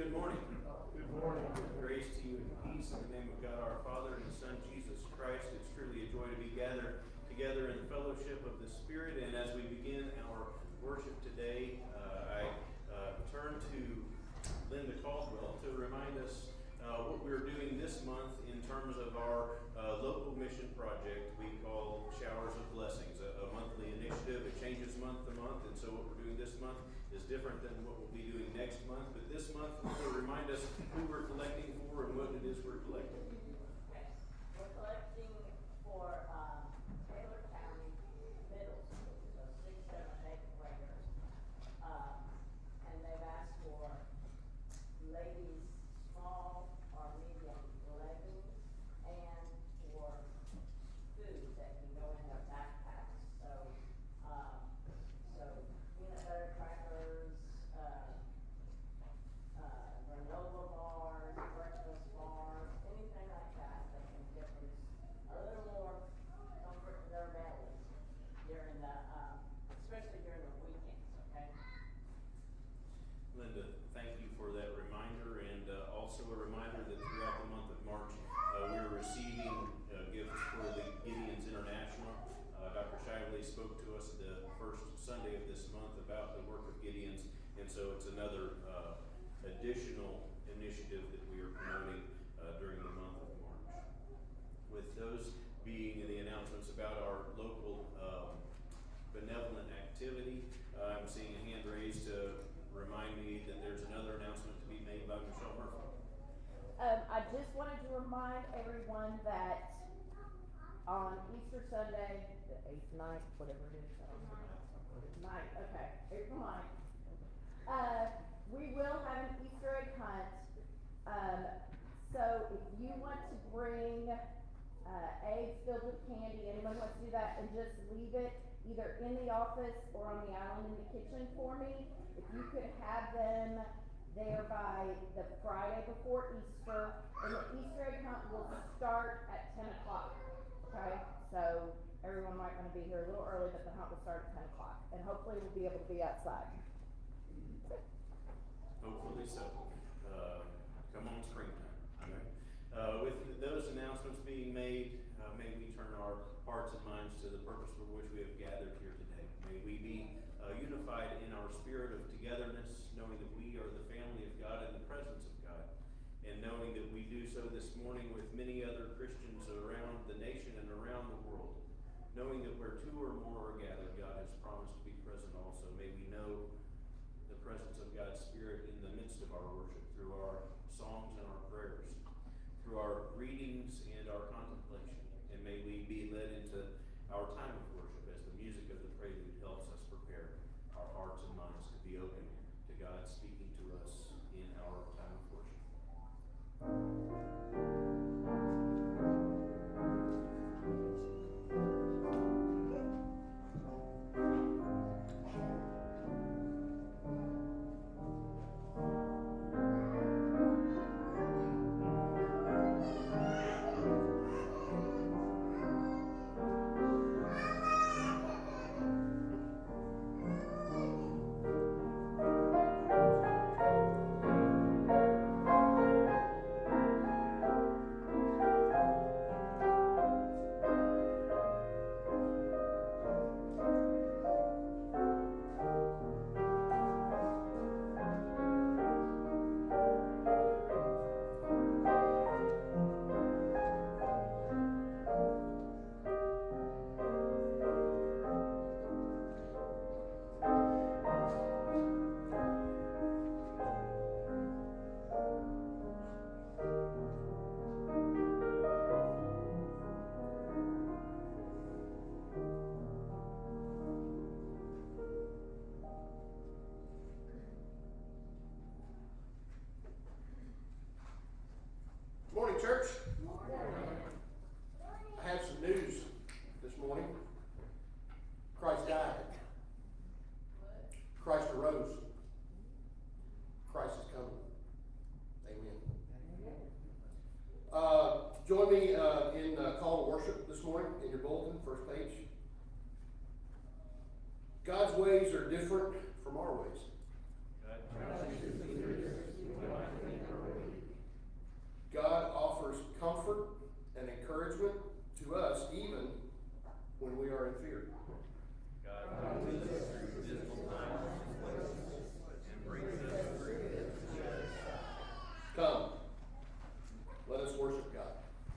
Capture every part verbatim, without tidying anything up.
good morning. Good morning. Grace to you and peace in the name of God our Father and His Son Jesus Christ. It's truly a joy to be gathered together in the fellowship of the Spirit. And as we begin our worship today, uh, I uh, turn to Linda Caldwell to remind us uh, what we're doing this month in terms of our uh, local mission project we call Showers of Blessings, a, a monthly initiative. It changes month to month, and so what we're doing this month is different than what we'll be doing next month. But this month, will remind us who we're collecting for and what it is we're collecting. We're collecting for um, Taylor County Middle School, so six, seven, eighth graders. Um, and they've asked for ladies' small or medium leggings and for food that can go in their backpacks. So, um, so peanut butter crackers, uh, uh, granola bars, breakfast bars, anything like that that can give them a little more comfort in their bellies during the, um, especially during the weekends, okay? Linda, thank you for that reminder, and uh, also a reminder that throughout the month of March, uh, we're receiving uh, gifts for the Gideons International. Uh, Doctor Shively spoke to us the first Sunday of this month about the work of Gideons, and so it's another uh, additional initiative that we are promoting uh, during the month of March. With those being the announcements about our local um, benevolent activity, uh, I'm seeing a hand raised to remind me that there's another announcement to be made by Michelle Murphy. Um, I just wanted to remind everyone that on Easter Sunday, the eighth, ninth, whatever it is, I don't know. Ninth, okay, April ninth. Uh, we will have an Easter egg hunt. Um, so if you want to bring uh, eggs filled with candy, anyone wants to do that, and just leave it either in the office or on the island in the kitchen for me. If you could have them there by the Friday before Easter, and the Easter egg hunt will start at ten o'clock, okay? So everyone might want to be here a little early, but the hunt will start at ten o'clock, and hopefully we'll be able to be outside. Hopefully so. Uh, come on springtime. Okay. Uh, with those announcements being made, uh, may we turn our hearts and minds to the purpose for which we have gathered here today. May we be uh, unified in our spirit of togetherness, knowing that we are the family of God in the presence of God, and knowing that we do so this morning with many other Christians around the nation and around the world. Knowing that where two or more are gathered, God has promised to be present also. May we know the presence of God's Spirit in the midst of our worship through our songs and our prayers, through our readings and our contemplation. And may we be led into our time of worship as the music of the prelude helps us prepare our hearts and minds to be open to God speaking to us in our time of worship. Morning, church. I have some news this morning. Christ died. Christ arose. Christ is coming. Amen. Uh, join me uh, in uh, call to worship this morning in your bulletin, first page. God's ways are different from our ways. God offers comfort and encouragement to us even when we are in fear. God comes us through dismal times and brings us through it. Come, let us worship God.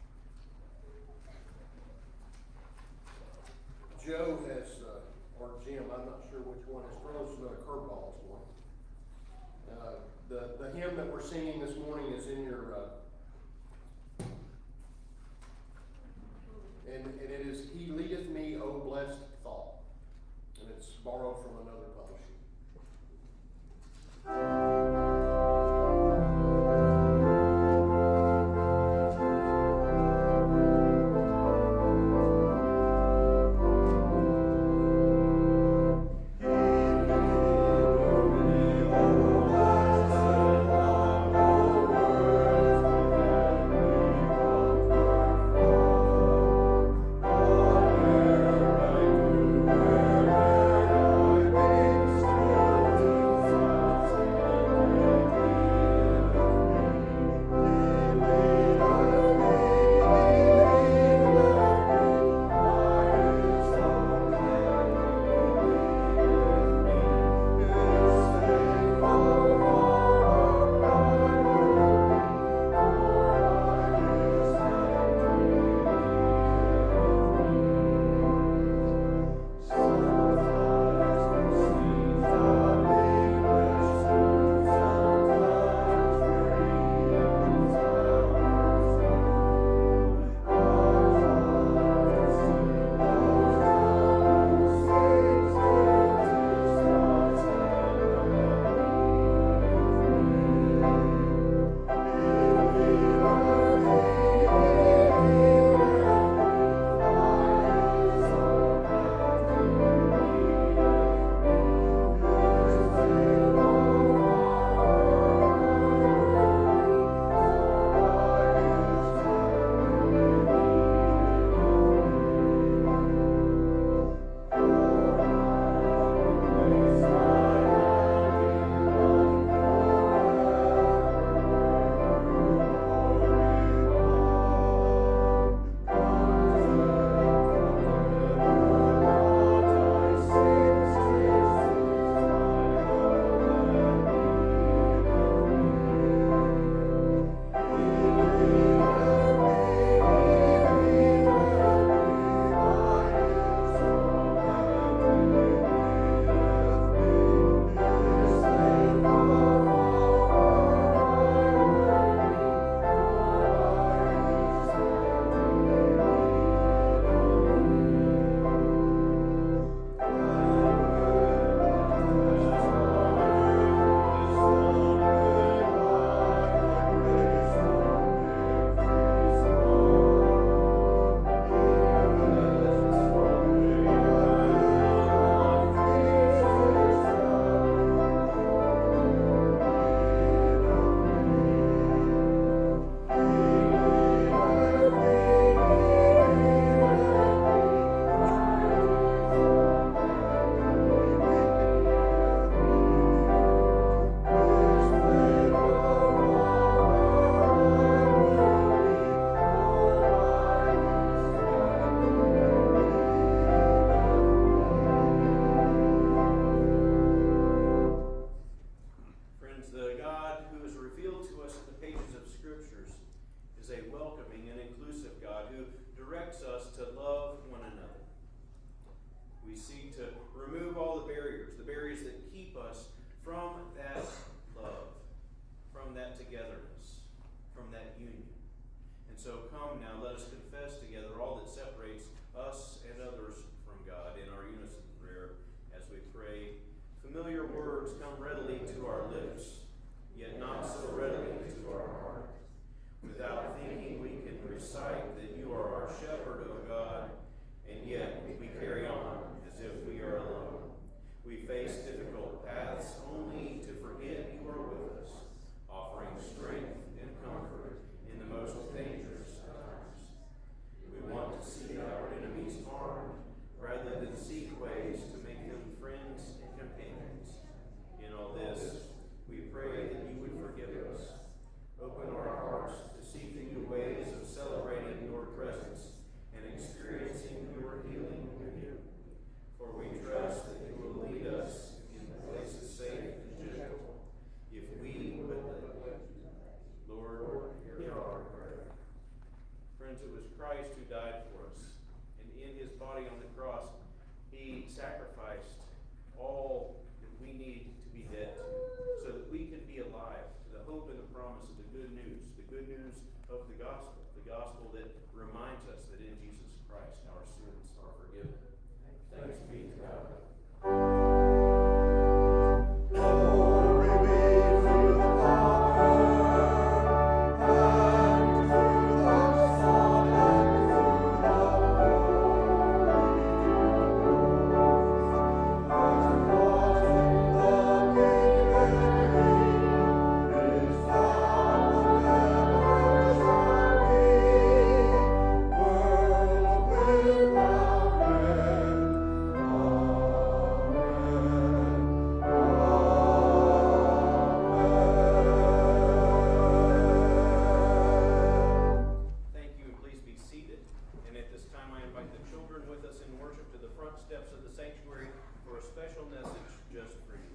Joe has, uh, or Jim, I'm not sure which one, has thrown us another curveball this morning. Uh, the, the hymn that we're singing this morning is in your, uh, and, and it is, He Leadeth Me, O Blessed Thought. And it's borrowed from another publisher. Rather than seek ways to make them friends and companions in all the steps of the sanctuary for a special message just for you.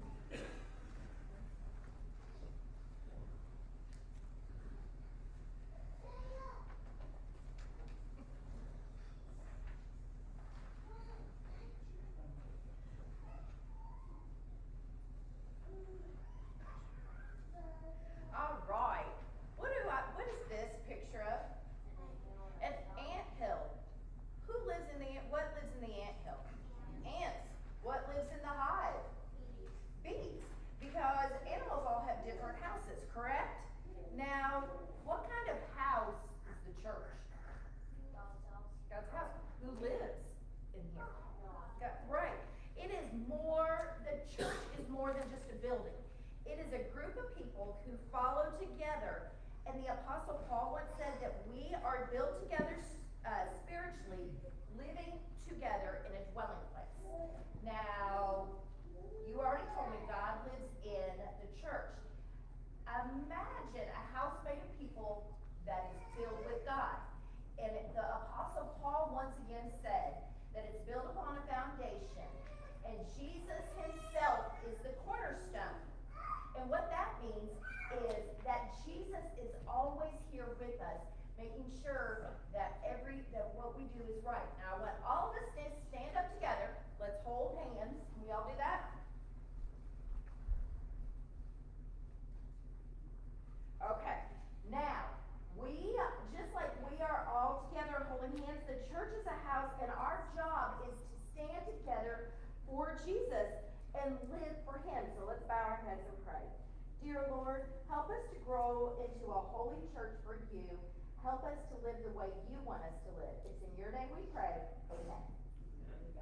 All right. What do I, what is this picture of? An anthill. Who lives in the, ant- what lives in the anthill? Ants. What lives in the hive? Bees. Because animals all have different houses, correct? Now, what kind of house is the church? God's house. Who lives in here? God, right. It is more, the church is more than just a building. It is a group of people who follow together. And the Apostle Paul once said that we are built together uh, spiritually, living together in a dwelling place. Now, you already told me God lives in the church. Imagine a house made of people that is filled with God. And the Apostle Paul once again said that it's built upon a foundation. And Jesus himself is the cornerstone. And what that means is that Jesus is always here with us, making sure that every that what we do is right. Now, I want all of us to stand up together. Let's hold hands. Can we all do that? Okay. Now, we, just like we are all together holding hands, the church is a house, and our job is to stand together for Jesus and live for him. So let's bow our heads and pray. Dear Lord, help us to grow into a holy church for you. Help us to live the way you want us to live. It's in your name we pray. Amen. There you go.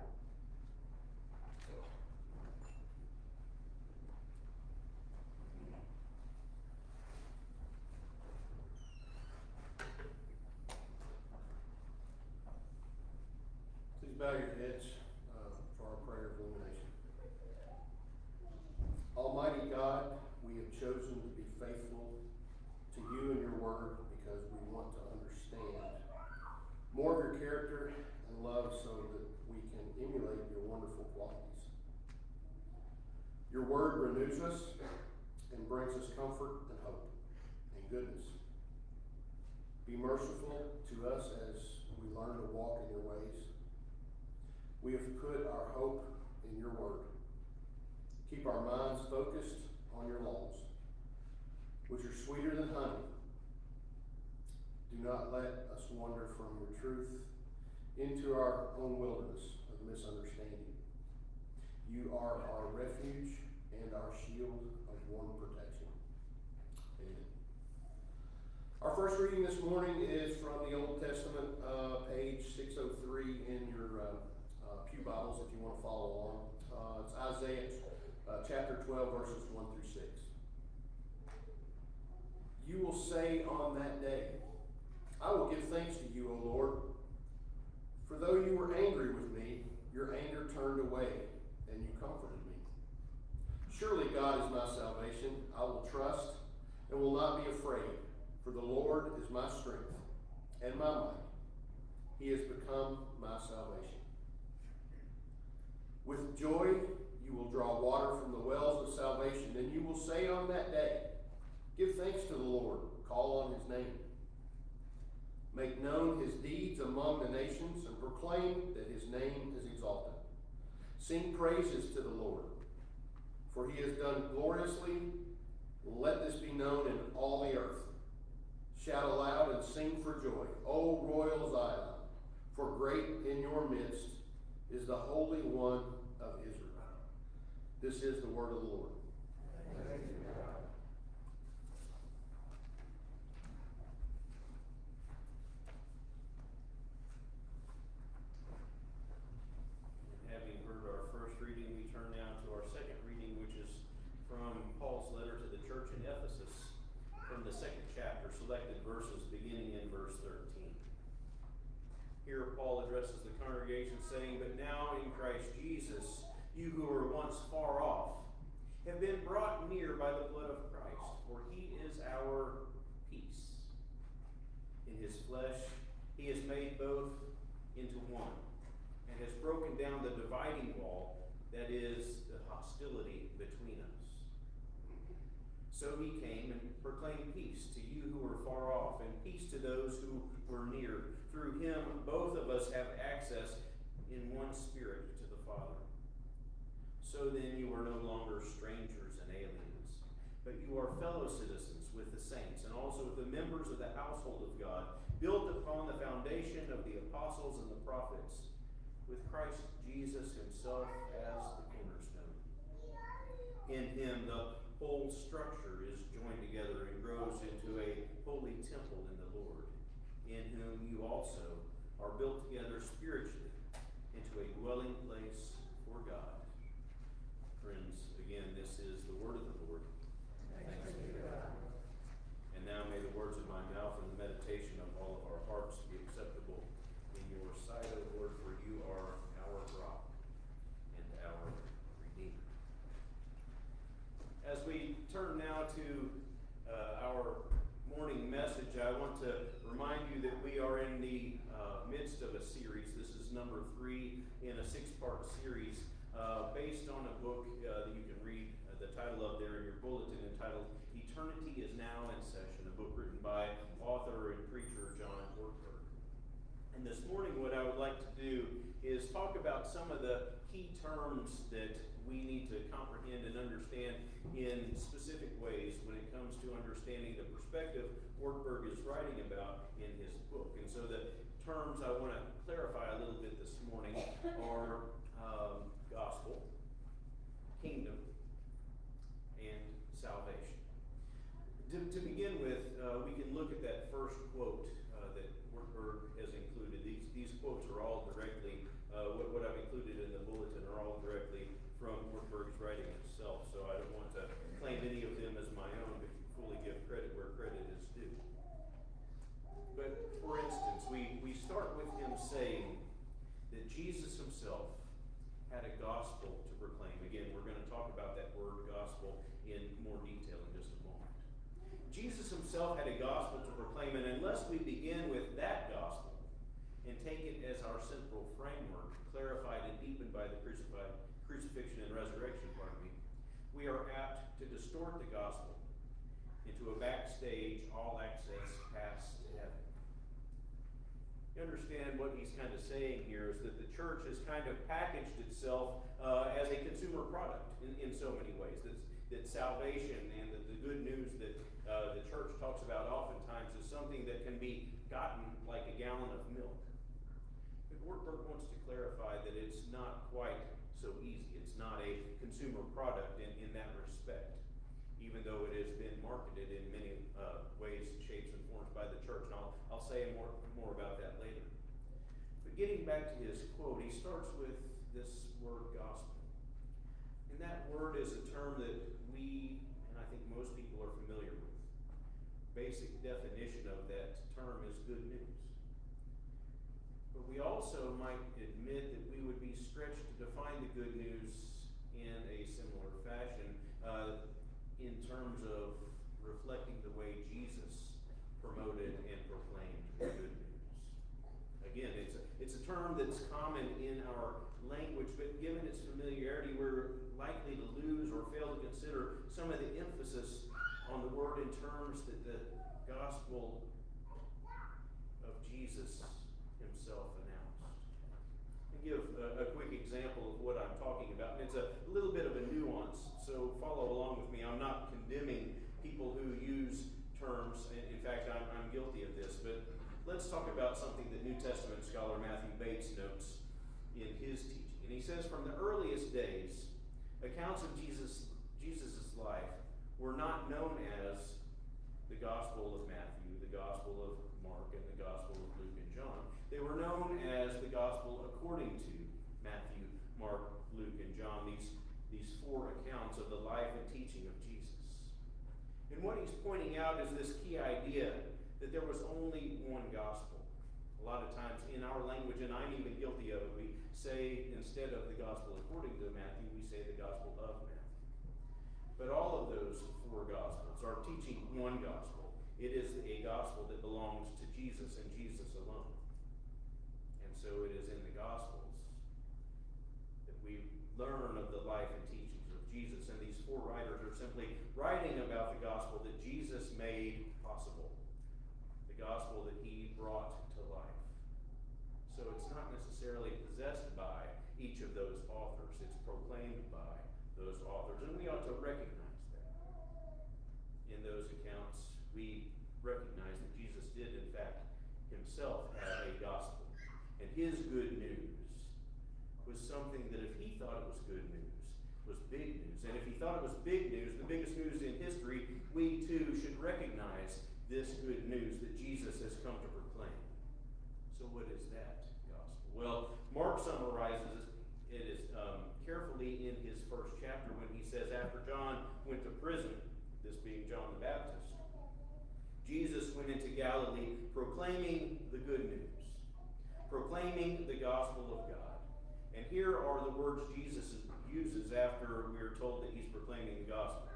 Please bow your heads uh, for our prayer of illumination. Almighty God, we have chosen to be faithful to you and your word because we want to understand more of your character and love so that we can emulate your wonderful qualities. Your word renews us and brings us comfort and hope and goodness. Be merciful to us as we learn to walk in your ways. We have put our hope in your word. Keep our minds focused on your laws, which are sweeter than honey. Do not let us wander from your truth into our own wilderness of misunderstanding. You are our refuge and our shield of warm protection. Amen. Our first reading this morning is from the Old Testament, uh, page six oh three in your uh, uh, pew Bibles, if you want to follow along. Uh, it's Isaiah uh, chapter twelve, verses one through six. You will say on that day, I will give thanks to you, O Lord. For though you were angry with me, your anger turned away, and you comforted me. Surely God is my salvation. I will trust and will not be afraid, for the Lord is my strength and my might. He has become my salvation. With joy you will draw water from the wells of salvation, and you will say on that day, give thanks to the Lord, call on his name. Make known his deeds among the nations, and proclaim that his name is exalted. Sing praises to the Lord, for he has done gloriously. Let this be known in all the earth. Shout aloud and sing for joy, O royal Zion, for great in your midst is the Holy One of Israel. This is the word of the Lord. Thanks be to God. Having heard our first reading, we turn now to our second reading, which is from Paul's letter to the church in Ephesus, from the second chapter, selected verses beginning in verse thirteen. Here Paul addresses the congregation saying, but now in Christ Jesus, you who were once far off have been brought near by the blood of Christ, for he is our peace. In his flesh he has made both into one, and has broken down the dividing wall that is the hostility between us. So he came and proclaimed peace to you who were far off, and peace to those who were near. Through him, both of us have access in one spirit to the Father. So then you are no longer strangers and aliens, but you are fellow citizens with the saints, and also the members of the household of God, built upon the foundation of the apostles and the prophets, with Christ Jesus himself as the cornerstone. In him the whole structure is joined together and grows into a holy temple in the Lord, in whom you also are built together spiritually into a dwelling place for God. Friends, again, this is the word of the Lord. Thanks be to God. And now may the words of my mouth and the meditation of all of our hearts be acceptable in your sight, O Lord, for you are our rock and our Redeemer. As we turn now to uh, our morning message, I want to remind you that we are in the uh, midst of a series. This is number three in a six-part series uh, based on a book uh, that you can read uh, the title of there in your bulletin, entitled Eternity is Now in Session, a book written by author and preacher John Ortberg. And this morning what I would like to do is talk about some of the key terms that we need to comprehend and understand in specific ways when it comes to understanding the perspective Ortberg is writing about in his book. And so the terms I want to clarify a little bit this morning are um, gospel, kingdom, and salvation. To, to begin with, uh, we can look at that first quote uh, that Ortberg has included. These, these quotes are all directly, uh, what, what I've included in the bulletin are all directly from Ortberg's writing itself, so I don't want to claim any of them as my own, but fully give credit where credit is due. But for instance, we, we start with him saying that Jesus himself had a gospel to proclaim. Again, we're going to talk about that word gospel in more detail in just a moment. Jesus himself had a gospel to proclaim, and unless we begin with that gospel and take it as our central framework, clarified and deepened by the crucified, crucifixion and resurrection, pardon me, we are apt to distort the gospel into a backstage, all-access pass to heaven. You understand what he's kind of saying here is that the church has kind of packaged itself uh, as a consumer product in, in so many ways. That's, that salvation and the, the good news that uh, the church talks about oftentimes is something that can be gotten like a gallon of milk. But Ortberg wants to clarify that it's not quite so easy. It's not a consumer product in, in that respect, even though it has been marketed in many uh, ways, shapes, and forms by the church. And I'll, I'll say more, more about that later. But getting back to his quote, he starts with this word gospel. And that word is a term that we, and I think most people are familiar with. Basic definition of that term is good news. But we also might admit that we would be stretched to define the good news in a similar fashion uh, in terms of reflecting the way Jesus promoted and proclaimed the good news. Again, it's a, it's a term that's common in our language, but given its familiarity, we're likely to lose or fail to consider some of the emphasis on the word in terms that the gospel of Jesus himself announced. I'll give a, a quick example of what I'm talking about. And it's a little bit of a nuance, so follow along with me. I'm not condemning people who use terms. In, in fact, I'm, I'm guilty of this. But let's talk about something that New Testament scholar Matthew Bates notes in his teaching. And he says, from the earliest days, accounts of Jesus Jesus's life were not known as the Gospel of Matthew, the Gospel of Mark, and the Gospel of Luke and John. They were known as the Gospel according to Matthew, Mark, Luke, and John, these, these four accounts of the life and teaching of Jesus. And what he's pointing out is this key idea that there was only one gospel. A lot of times in our language, and I'm even guilty of it, we say instead of the gospel according to Matthew, we say the gospel of Matthew. But all of those four gospels are teaching one gospel. It is a gospel that belongs to Jesus and Jesus alone. And so it is in the gospels we learn of the life and teachings of Jesus. And these four writers are simply writing about the gospel that Jesus made possible, the gospel that he brought to life. So it's not necessarily possessed by each of those authors. It's proclaimed by those authors. And we ought to recognize that. In those accounts, we recognize that Jesus did, in fact, himself have a gospel. And his good news was something that if he thought it was good news, was big news. And if he thought it was big news, the biggest news in history, we too should recognize this good news that Jesus has come to proclaim. So what is that gospel? Well, Mark summarizes it as, um, carefully in his first chapter when he says, after John went to prison, this being John the Baptist, Jesus went into Galilee proclaiming the good news, proclaiming the gospel of God. And here are the words Jesus uses after we are told that he's proclaiming the gospel.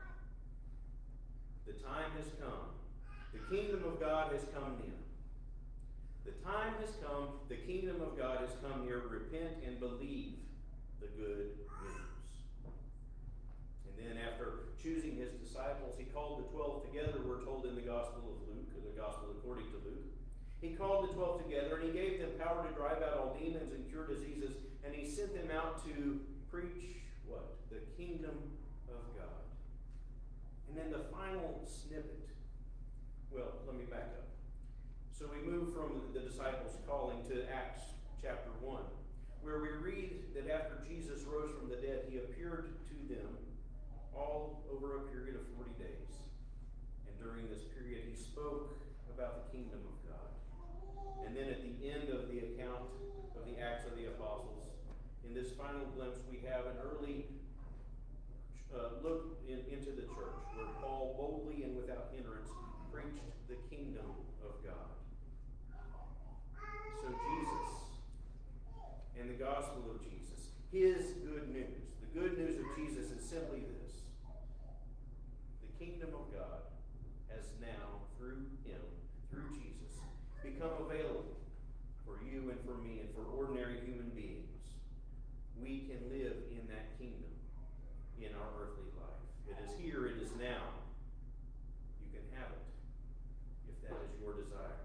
The time has come. The kingdom of God has come near. The time has come. The kingdom of God has come near. Repent and believe the good news. And then after choosing his disciples, he called the twelve together, we're told in the Gospel of Luke, or the Gospel according to Luke. He called the twelve together, and he gave them power to drive out all demons and cure diseases, and he sent them out to preach what? The kingdom of God. And then the final snippet. Well, let me back up. So we move from the disciples calling to Acts chapter one, where we read that after Jesus rose from the dead, he appeared to them all over a period of forty days. And during this period, he spoke about the kingdom of God. And then at the end of the account of the Acts of the Apostles, in this final glimpse, we have an early uh, look in, into the church, where Paul boldly and without hindrance preached the kingdom of God. So Jesus and the gospel of Jesus, his good news, the good news of Jesus is simply this. The kingdom of God has now, through him, through Jesus, become available for you and for me and for ordinary human beings. We can live in that kingdom in our earthly life. It is here, it is now. You can have it if that is your desire.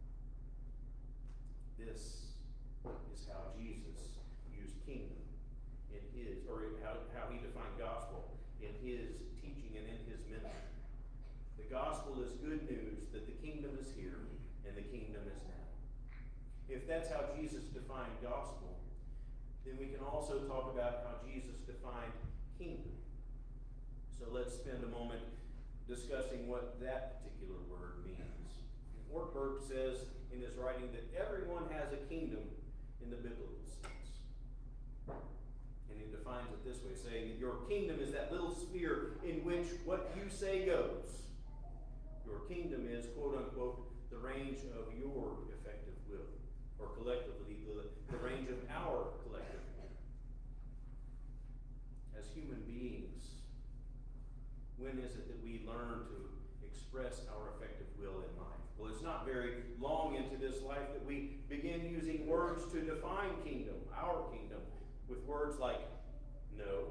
This is how Jesus used kingdom in his, or how, how he defined gospel in his teaching and in his ministry. The gospel is good news that the kingdom is here and the kingdom is now. If that's how Jesus defined gospel, then we can also talk about how Jesus defined kingdom. So let's spend a moment discussing what that particular word means. Ortberg says in his writing that everyone has a kingdom in the biblical sense. And he defines it this way, saying that your kingdom is that little sphere in which what you say goes. Your kingdom is, quote unquote, the range of your effective will, or collectively, the, the range of our collective will. As human beings, when is it that we learn to express our effective will in life? Well, it's not very long into this life that we begin using words to define kingdom, our kingdom, with words like no,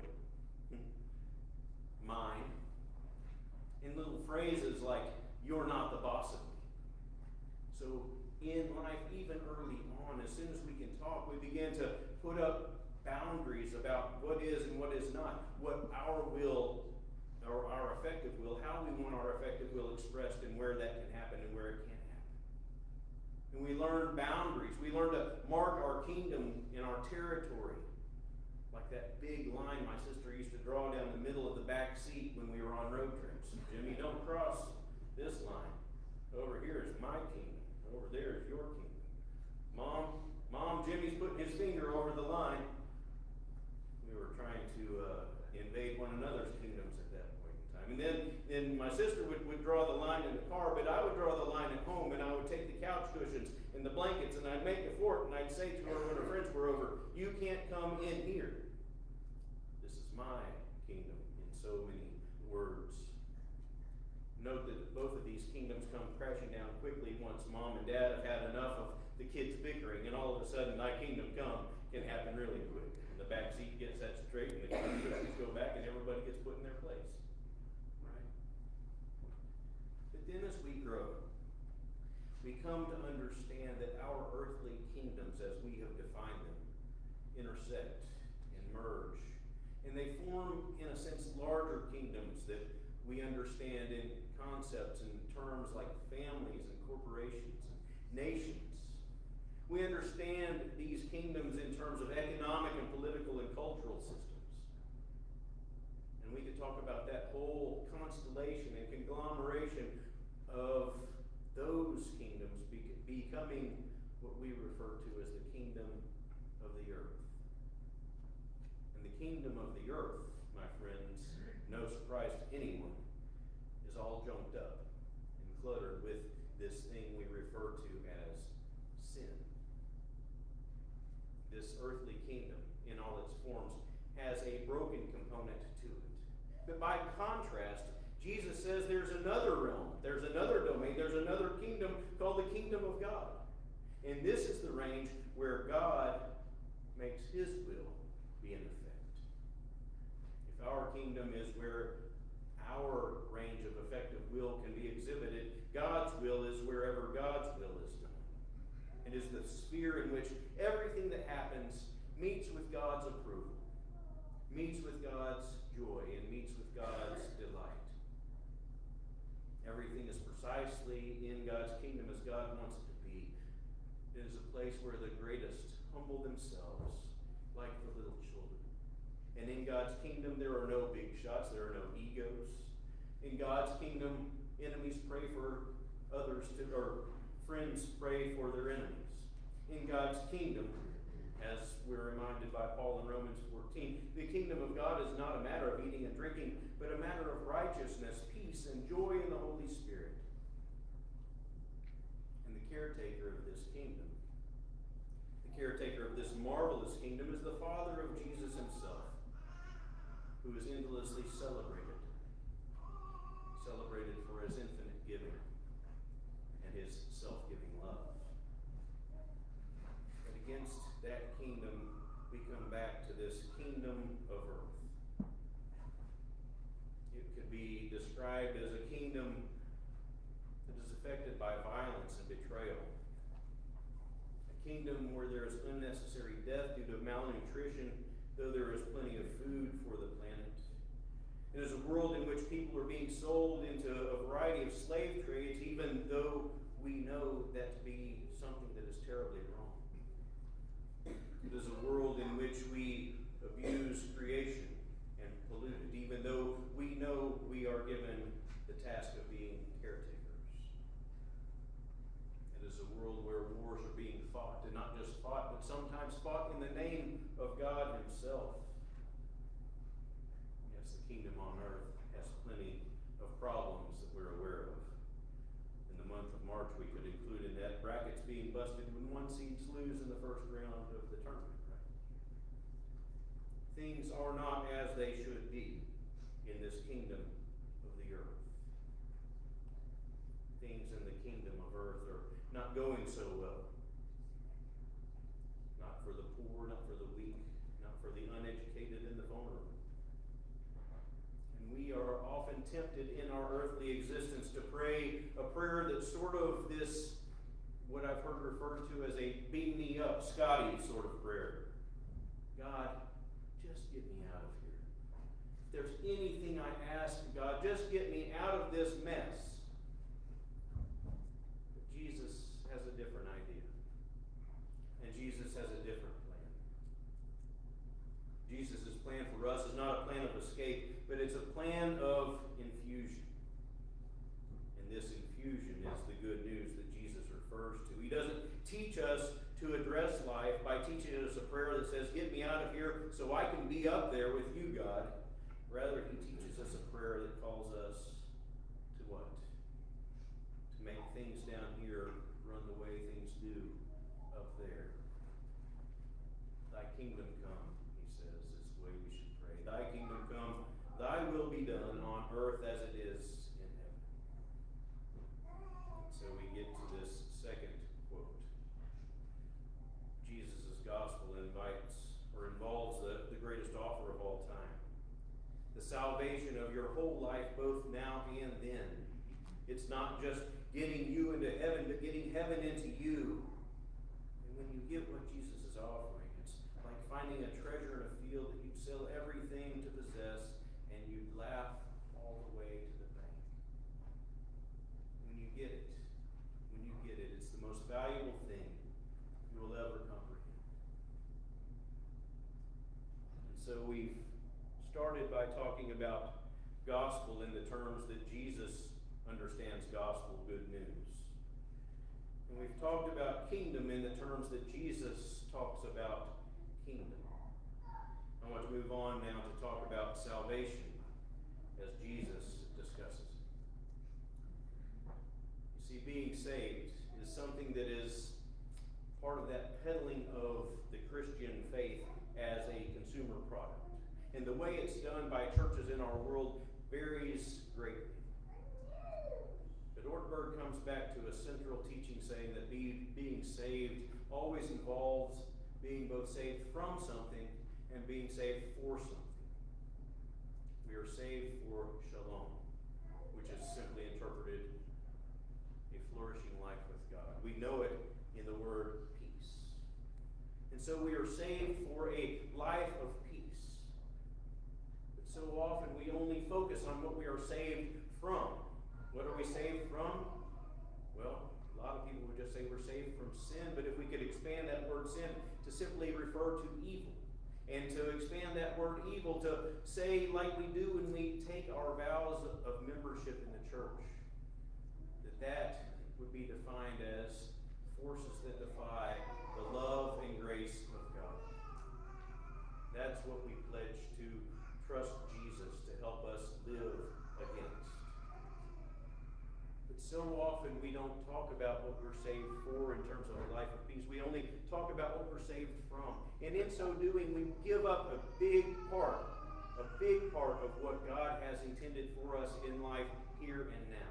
mine, and little phrases like you're not the boss of me. So in life, even early on, as soon as we can talk, we begin to put up boundaries about what is and what is not, what our will or our effective will, how we want our effective will expressed, and where that can happen and where it can't happen. And we learn boundaries. We learn to mark our kingdom in our territory. Like that big line my sister used to draw down the middle of the back seat when we were on road trips. Jimmy, don't cross this line. Over here is my kingdom. Over there is your kingdom. Mom, Mom, Jimmy's putting his finger over the line. We were trying to uh, invade one another's kingdoms at that point in time. And then, then my sister would, would draw the line in the car, but I would draw the line at home, and I would take the couch cushions and the blankets, and I'd make a fort, and I'd say to her when her friends were over, you can't come in here. This is my kingdom in so many words. Note that both of these kingdoms come crashing down quickly once mom and dad have had enough of the kids bickering, and all of a sudden thy kingdom come can happen really quick. And the back seat gets set straight, and the cushions go back, and everybody gets put in their place. Right? But then as we grow, we come to understand that our earthly kingdoms, as we have defined them, intersect and merge. And they form, in a sense, larger kingdoms that we understand in concepts and terms like families and corporations and nations. We understand these kingdoms in terms of economic and political and cultural systems. And we could talk about that whole constellation and conglomeration of those kingdoms be- becoming what we refer to as the kingdom of the earth. And the kingdom of the earth, my friends, no surprise to anyone, is all jumped up and cluttered with this thing we refer to as sin. This earthly kingdom, in all its forms, has a broken component to it. But by contrast, Jesus says there's another realm, there's another domain, there's another kingdom called the kingdom of God. And this is the range where God makes his will be in effect. If our kingdom is where our range of effective will can be exhibited, God's will is wherever God's will is done. It is the sphere in which everything that happens meets with God's approval, meets with God's joy, and meets with God's delight. Everything is precisely in God's kingdom as God wants it to be. It is a place where the greatest humble themselves like the little children. And in God's kingdom, there are no big shots, there are no egos. In God's kingdom, enemies pray for others to, or friends pray for their enemies. In God's kingdom, as we're reminded by Paul in Romans fourteen, the kingdom of God is not a matter of eating and drinking, but a matter of righteousness, peace, and joy in the Holy Spirit. And the caretaker of this kingdom, the caretaker of this marvelous kingdom, is the Father of Jesus himself, who is endlessly celebrated, celebrated for his infinite giving and his self-giving love. But against that kingdom, we come back to this kingdom of earth. It could be described as a kingdom that is affected by violence and betrayal. A kingdom where there is unnecessary death due to malnutrition, though there is plenty of food for the planet. It is a world in which people are being sold into a variety of slave trades, even though we know that to be something that is terribly wrong. It is a world in which we abuse creation and pollute it, even though we know we are given the task of being caretakers. It is a world where wars are being fought, and not just fought, but sometimes fought in the name of God himself. Yes, the kingdom on earth has plenty of problems that we're aware of. In the month of March, we could include in that brackets being busted when one seeds lose in the first round of the tournament. Right? Things are not as they should be in this kingdom of the earth. Things in the kingdom of earth are not going so well. Not for the poor, not for the weak, not for the uneducated and the vulnerable. And we are often tempted in our earthly existence to pray a prayer that's sort of this, what I've heard referred to as a beam me up, Scotty sort of prayer. God, just get me out of here. If there's anything I ask, God, just get me out of this mess. But Jesus has a different idea. And Jesus has a different plan. Jesus' plan for us is not a plan of escape, but it's a plan of infusion. And this infusion is the good news that Jesus refers to. He doesn't teach us to address life by teaching us a prayer that says, get me out of here so I can be up there with you, God. Rather, he teaches us a prayer that calls us to what? To make things down here run the way things do up there. Thy kingdom come, he says, is the way we should pray. Thy kingdom come, thy will be done on earth as it is in heaven. And so we get to this second quote. Jesus' gospel invites or involves a, whole life, both now and then. It's not just getting you into heaven, but getting heaven into you. And when you get what Jesus is offering, it's like finding a treasure in a field that you'd sell everything to possess, and you'd laugh all the way to the bank. When you get it, when you get it, it's the most valuable thing you will ever comprehend. And so we've started by talking about gospel in the terms that Jesus understands gospel, good news. And we've talked about kingdom in the terms that Jesus talks about kingdom. I want to move on now to talk about salvation as Jesus discusses it. You see, being saved is something that is part of that peddling of the Christian faith as a consumer product. And the way it's done by churches in our world varies greatly. But Ortberg comes back to a central teaching saying that be, being saved always involves being both saved from something and being saved for something. We are saved for shalom, which is simply interpreted a flourishing life with God. We know it in the word peace. And so we are saved for a life of peace. But so often we only focus on what we are saved from. What are we saved from? Well, a lot of people would just say we're saved from sin, but if we could expand that word sin to simply refer to evil, and to expand that word evil to say, like we do when we take our vows of membership in the church, that that would be defined as forces that defy the love and grace of God. That's what we pledge to trust Jesus to help us live against. But so often we don't talk about what we're saved for in terms of a life of peace. We only talk about what we're saved from. And in so doing, we give up a big part, a big part of what God has intended for us in life here and now.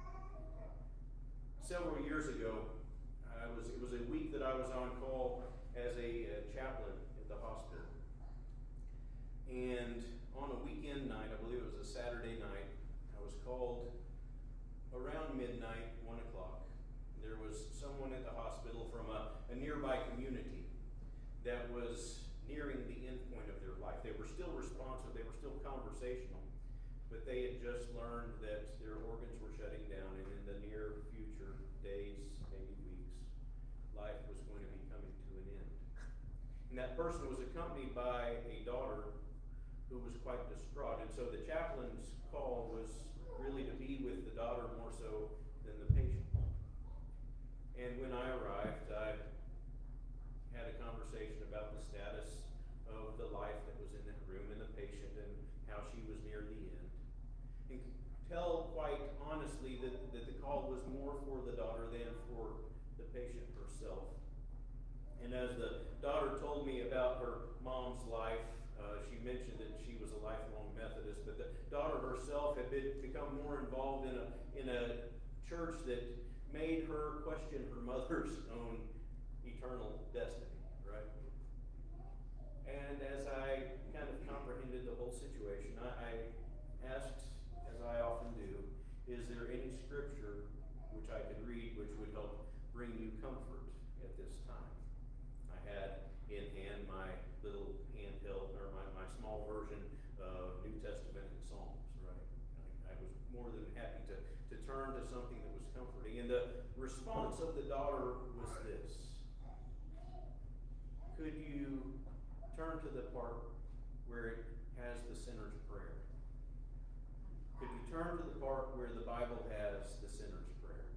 Several years ago, I was, it was a week that I was on call as a uh, chaplain at the hospital. And on a weekend night, I believe it was a Saturday night, I was called around midnight, one o'clock. There was someone at the hospital from a, a nearby community that was nearing the end point of their life. They were still responsive, they were still conversational, but they had just learned that their organs were shutting down, and in the near future, days, maybe weeks, life was going to be coming to an end. And that person was accompanied by a daughter who was quite distraught, and so the chaplain's call was really to be with the daughter more so than the patient. And when I arrived, I had a conversation about the status of the life that was in that room and the patient and how she was near the end. And tell quite honestly that, that the call was more for the daughter than for the patient herself. And as the daughter told me about her mom's life, uh, she mentioned that she was a lifelong Methodist, but the daughter herself had been, become more involved in a, in a church that made her question her mother's own eternal destiny, right? And as I kind of comprehended the whole situation, I, I asked, as I often do, is there any scripture which I could read which would help bring you comfort at this time? I had in hand my little handheld, or my, my small version of New Testament and Psalms, right? I, I was more than happy to, to turn to something that was comforting. And the response of the daughter was this: could you turn to the part where it has the sinner's prayer? Could you turn to the part where the Bible has the sinner's prayer?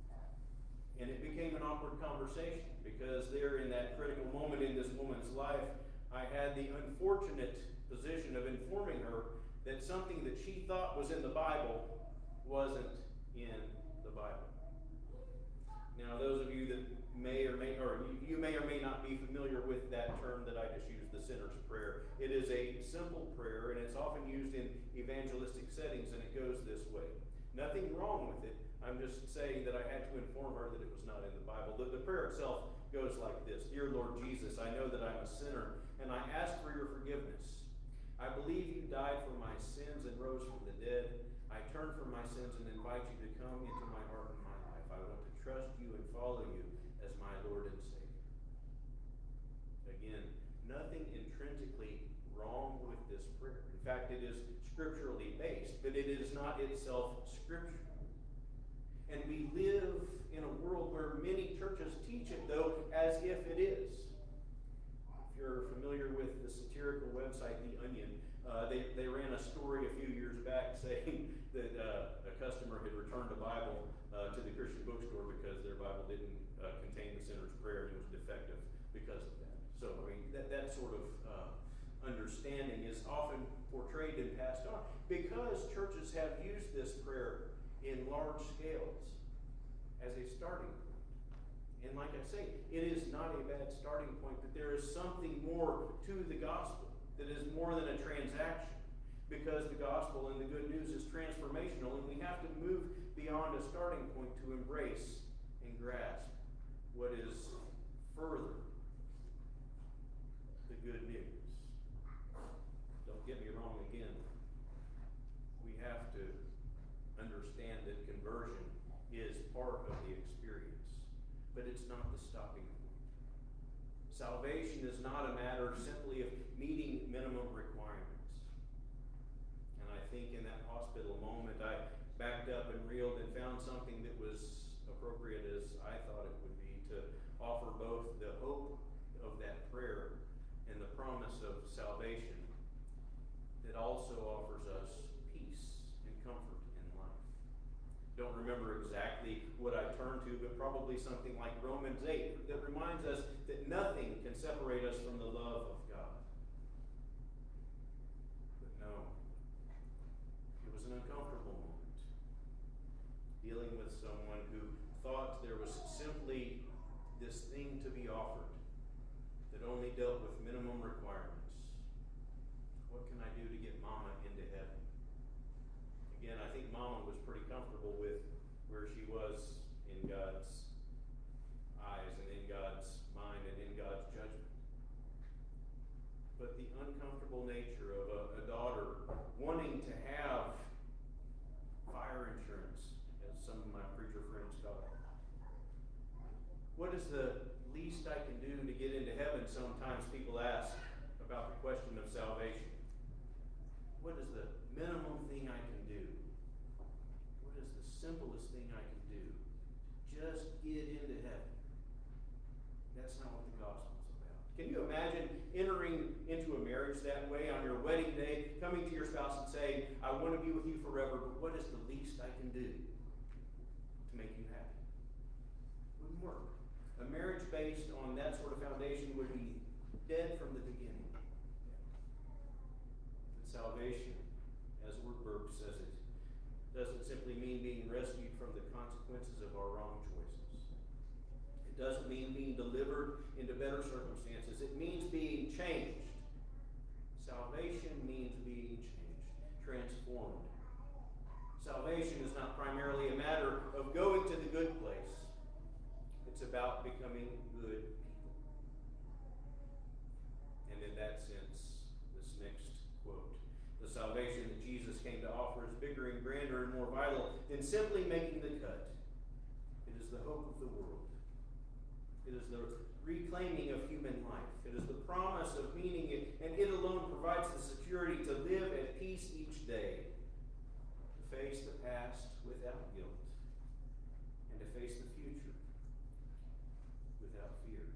And it became an awkward conversation, because there in that critical moment in this woman's life, I had the unfortunate position of informing her that something that she thought was in the Bible wasn't in the Bible. Now, those of you that may or may, or you, you may or may not be familiar with that term that I just used, the sinner's prayer. It is a simple prayer, and it's often used in evangelistic settings, and it goes this way. Nothing wrong with it. I'm just saying that I had to inform her that it was not in the Bible. The, the prayer itself goes like this: Dear Lord Jesus, I know that I'm a sinner, and I ask for your forgiveness. I believe you died for my sins and rose from the dead. I turn from my sins and invite you to come into my heart and my life. I want to trust you and follow you as my Lord and Savior. Again, nothing intrinsically wrong with this prayer. In fact, it is scripturally based, but it is not itself scriptural. And we live in a world where many churches teach it, though, as if it is. If you're familiar with the satirical website, The Onion, uh, they, they ran a story a few years back saying that uh, a customer had returned a Bible uh, to the Christian bookstore because their Bible didn't uh, contain the sinner's prayer and it was defective because of that. So, I mean, that, that sort of uh, understanding is often portrayed and passed on because churches have used this prayer in large scales as a starting point. And like I say, it is not a bad starting point, but there is something more to the gospel that is more than a transaction, because the gospel and the good news is transformational, and we have to move beyond a starting point to embrace and grasp what is further the good news. Don't get me wrong again. We have to understand that conversion is part of the experience, but it's not the stopping point. Salvation is not a matter simply of meeting minimum requirements. And I think in that hospital moment, I backed up and reeled and found something that was appropriate as I thought it would be, to offer both the hope of that prayer and the promise of salvation that also offers us peace and comfort in life. Don't remember exactly what I turned to, but probably something like Romans eight that reminds us that nothing can separate us from the love of God. But no, it was an uncomfortable moment, dealing with someone who thought there was simply this thing to be offered that only dealt with minimum requirements. What can I do to get Mama into heaven? Again, I think Mama was pretty comfortable with where she was in God's eyes and in God's mind and in God's judgment. But the uncomfortable nature of a, a daughter wanting to have fire insurance, as some of my preacher friends call it. What is the least I can do to get into heaven? Sometimes people ask about the question of salvation. What is the minimum thing I can do? What is the simplest thing I can do? Just get into heaven. That's not what the gospel is about. Can you imagine entering into a marriage that way on your wedding day, coming to your spouse and saying, I want to be with you forever, but what is the least I can do to make you happy? Wouldn't work. A marriage based on that sort of foundation would be dead from the beginning. Salvation, as Wartburg says it, doesn't simply mean being rescued from the consequences of our wrong choices. It doesn't mean being delivered into better circumstances. It means being changed. Salvation means being changed, transformed. Salvation is not primarily a matter of going to the good place. It's about becoming good people. And in that sense, this next quote, the salvation that Jesus came to offer is bigger and grander and more vital than simply making the cut. It is the hope of the world. It is the reclaiming of human life. It is the promise of meaning it, and it alone provides the security to live at peace each day, to face the past without guilt, and to face the future without fear.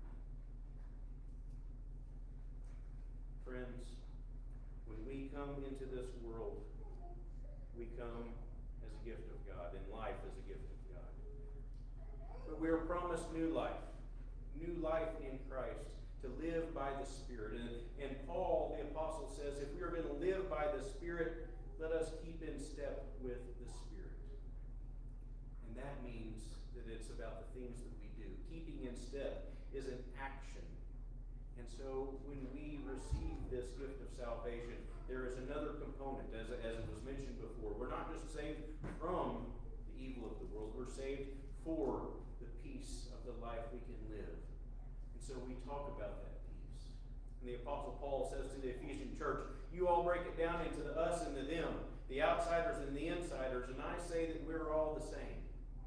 Friends, when we come into this world, we come as a gift of God, and life is a gift of God. But we are promised new life, new life in Christ, to live by the Spirit. And, and Paul, the apostle, says, if we are going to live by the Spirit, let us keep in step with the Spirit. And that means that it's about the things that we do. Keeping in step is an action. And so when we receive this gift of salvation, there is another component, as, as it was mentioned before. We're not just saved from the evil of the world, we're saved for the peace of the life we can live. And so we talk about that peace. And the Apostle Paul says to the Ephesian church, you all break it down into the us and the them, the outsiders and the insiders, and I say that we're all the same.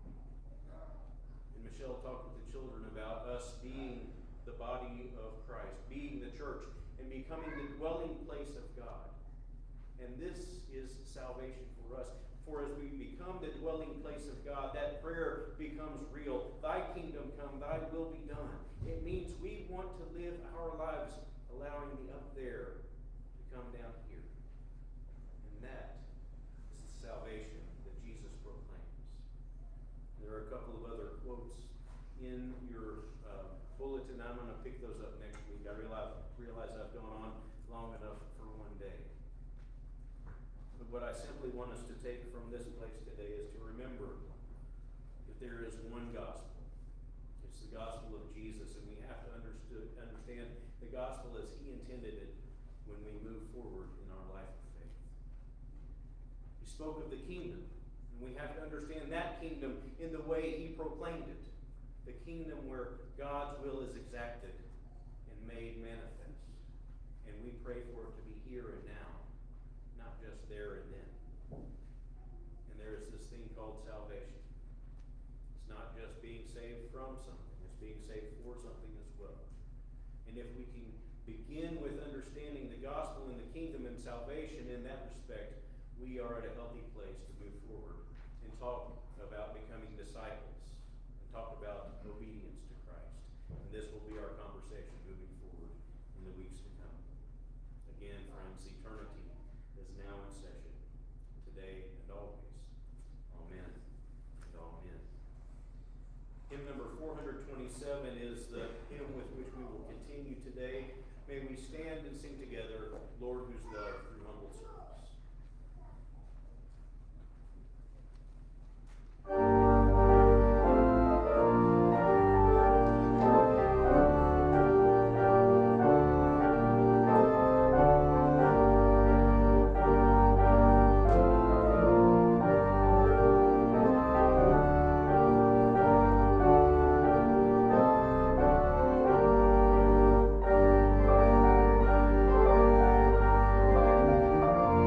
And Michelle talked with the children about us being the body of Christ, being the church, and becoming the dwelling place of God. And this is salvation for us. For as we become the dwelling place of God, that prayer becomes real. Thy kingdom come, thy will be done. It means we want to live our lives allowing the up there to come down here. And that is the salvation that Jesus proclaims. There are a couple of other quotes in your uh, bulletin. I'm going to pick those up next week. I realize, realize I've gone on long enough for one day. But what I simply want us to take from this place today is to remember that there is one gospel. It's the gospel of Jesus, and we have to understood, understand the gospel as he intended it when we move forward in our life of faith. He spoke of the kingdom, and we have to understand that kingdom in the way he proclaimed it. The kingdom where God's will is exacted and made manifest. And we pray for it to be here and now, not just there and then. And there is this thing called salvation. It's not just being saved from something, it's being saved for something as well. And if we can begin with understanding the gospel and the kingdom and salvation in that respect, we are at a healthy place to move forward and talk about becoming disciples and talk about obedience to Christ. And this will be our conversation moving forward in the weeks to come. Again, friends, eternity is now in session, today and always. Amen and amen. Hymn number four twenty-seven is the hymn with which we will continue today. May we stand and sing together, Lord, whose love through humble service. Thank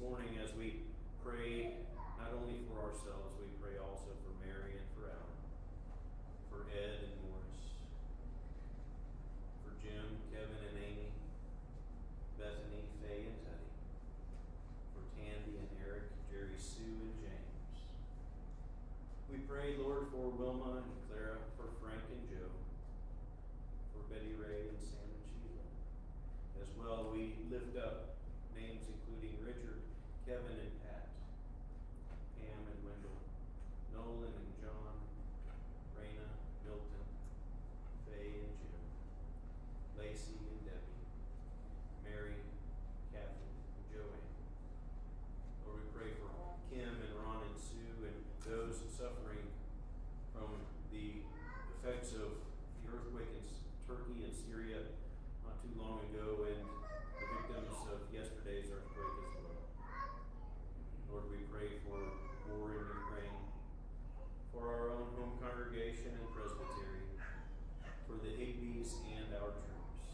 morning as we pray, not only for ourselves, we pray also for Mary and for Alan, for Ed and Morris, for Jim, Kevin and Amy, Bethany, Faye and Teddy, for Tandy and Eric, Jerry, Sue and James. We pray, Lord, for Wilma and Clara, for Frank and Joe, for Betty Ray and Sam and Sheila. As well, we lift up names including Richard, Kevin and Pat, Pam and Wendell, Nolan and John, Raina, Milton, Faye and Jim, Lacey and Debbie, Mary, Kathy, and Joanne. Lord, we pray for Kim and Ron and Sue and those suffering from the effects of the earthquake in Turkey and Syria not too long ago, and the victims of yesterday's earthquake as well. Lord, we pray for war in Ukraine, for our own home congregation and presbytery, for the Higbees and our troops.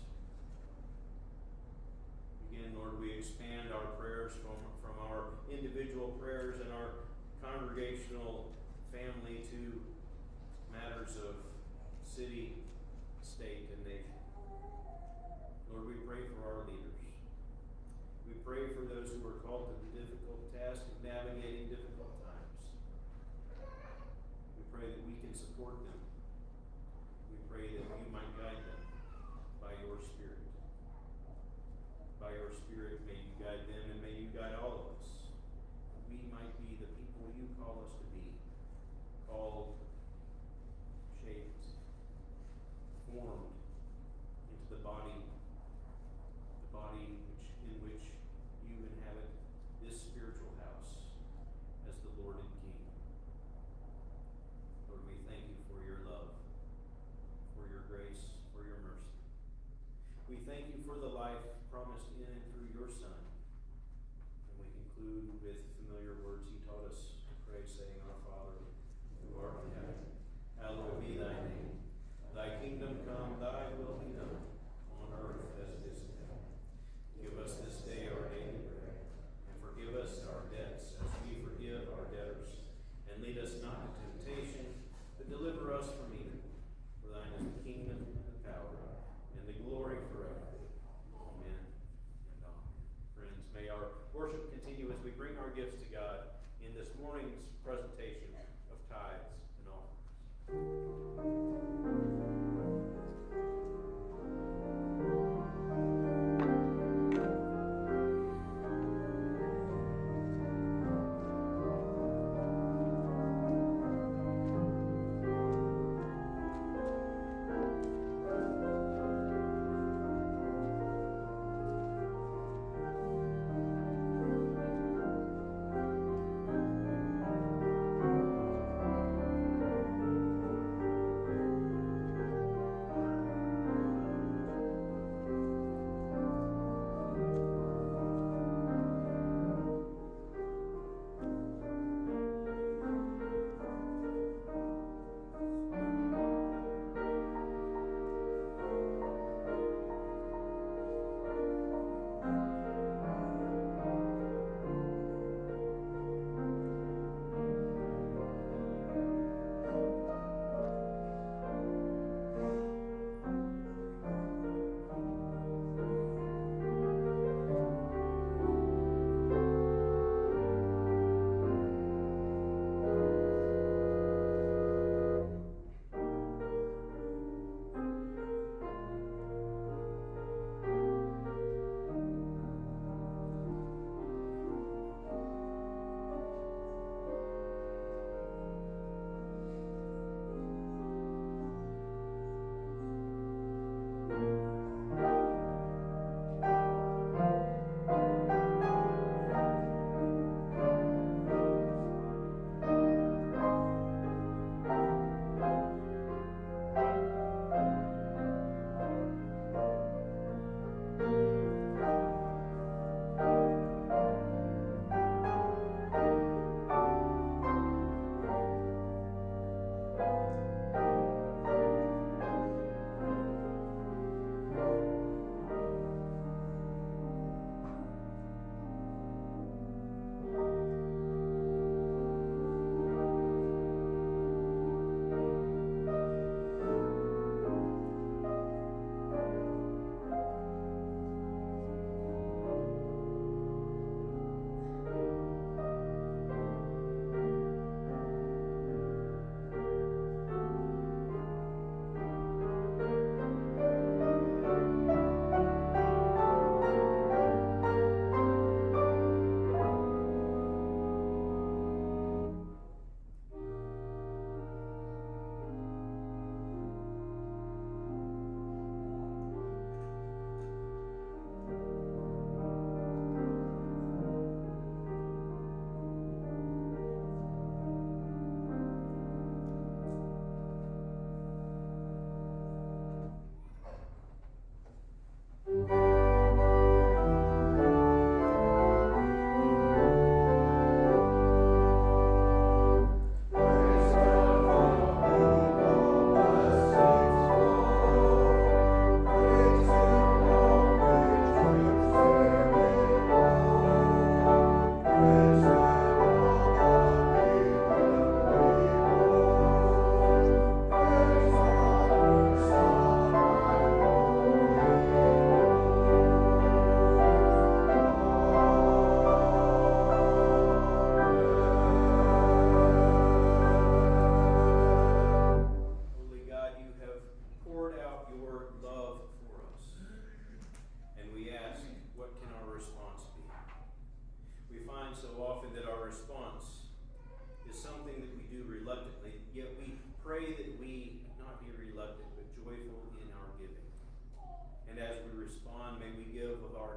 Again, Lord, we expand our prayers from, from our individual prayers and our congregational family to matters of city, state, and nation. Lord, we pray for our leaders. We pray for those who are called to the difficult task of navigating difficult times. We pray that we can support them. We pray that you might guide them by your Spirit. By your Spirit, may you guide them and may you guide all of us. That we might be the people you call us to be. Called, shaped, formed into the body, the body which, in which you inhabit this spiritual house as the Lord and King. Lord, we thank you for your love, for your grace, for your mercy. We thank you for the life promised in and through your Son. And we conclude with familiar words he taught us to pray, saying, Our Father, who art in heaven, hallowed be thy name. Thy kingdom come, thy will be done, on earth as it is in heaven. Give us this day our daily bread, and forgive us our debts as we forgive our debtors. And lead us not into temptation, but deliver us from evil. For thine is the kingdom, and the power, and the glory forever. Amen and amen. Friends, may our worship continue as we bring our gifts to God in this morning's presentation.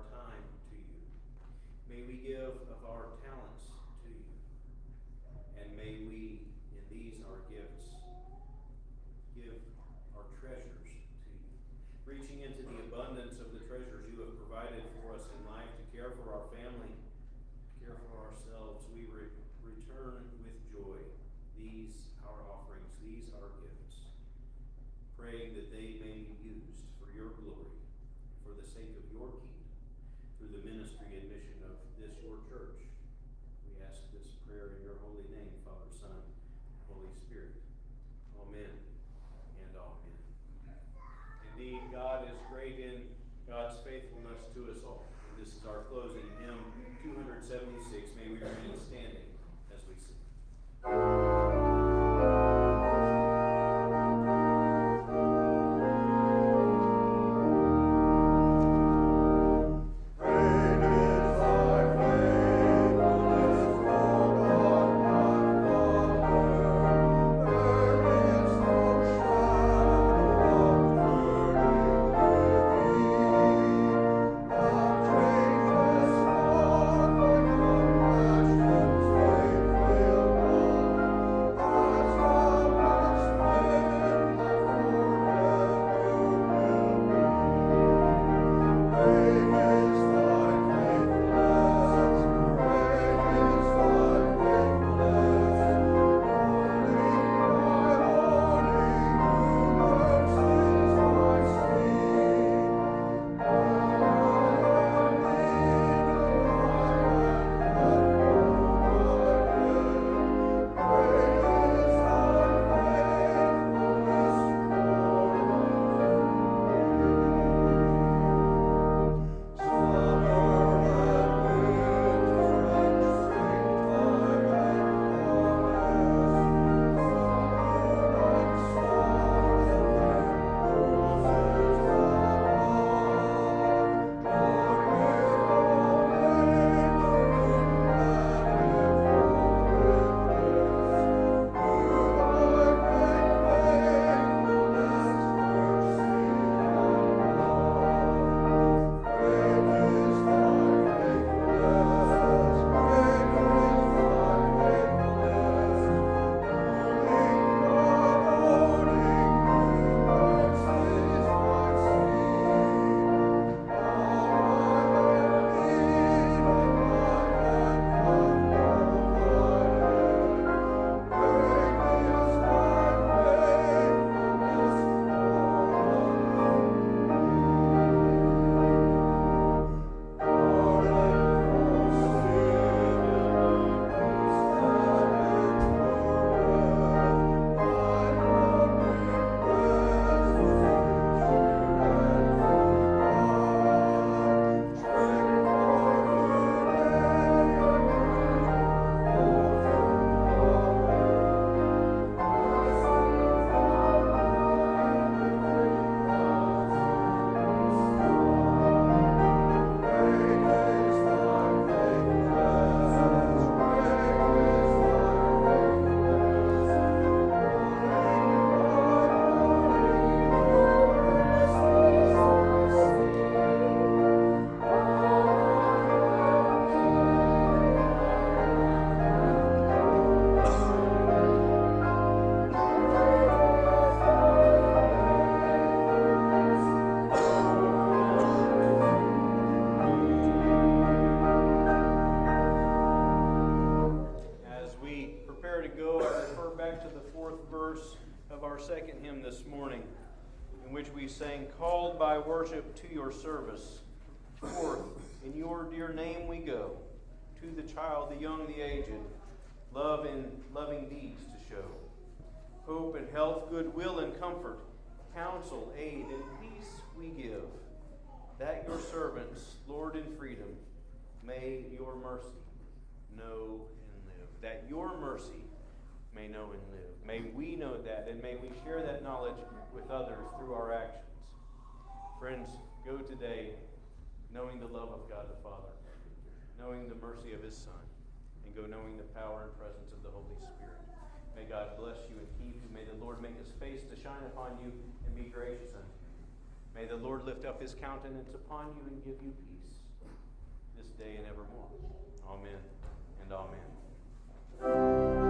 our time to you. May we give of our talents to you. And may we, in these our gifts, give our treasures to you. Reaching into the abundance of the treasures you have provided for us in life to care for our family, to care for ourselves, we re- return with joy these our offerings, these our gifts, praying that they may be used for your glory, for the sake of your kingdom, through the ministry and mission of this your church. We ask this prayer in your holy name, Father, Son, and Holy Spirit. Amen and amen. Indeed, God is great in God's faithfulness to us all. And this is our closing hymn, two seventy-six. May we remain standing as we sing. Second hymn this morning, in which we sang, "Called by worship to your service, forth in your dear name we go, to the child, the young, the aged, love and loving deeds to show. Hope and health, goodwill and comfort, counsel, aid, and peace we give, that your servants, Lord, in freedom, may your mercy know and live." That your mercy may know and live. May we know that, and may we share that knowledge with others through our actions. Friends, go today knowing the love of God the Father, knowing the mercy of his Son, and go knowing the power and presence of the Holy Spirit. May God bless you and keep you. May the Lord make his face to shine upon you and be gracious unto you. May the Lord lift up his countenance upon you and give you peace. this day and evermore. Amen and amen.